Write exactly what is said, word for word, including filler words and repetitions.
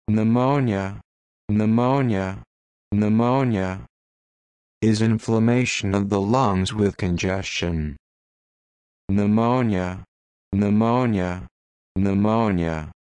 Pneumonia, pneumonia, pneumonia is inflammation of the lungs with congestion. Pneumonia, pneumonia, pneumonia.